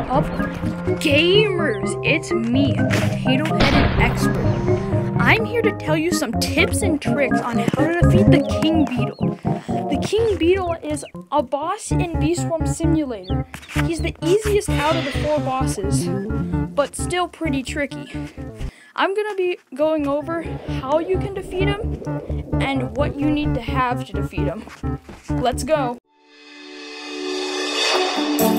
up, gamers? It's me, potato-headed expert. I'm here to tell you some tips and tricks on how to defeat the King Beetle. The King Beetle is a boss in Beast Swarm Simulator. He's the easiest out of the 4 bosses, but still pretty tricky. I'm gonna be going over how you can defeat him and what you need to have to defeat him. Let's go.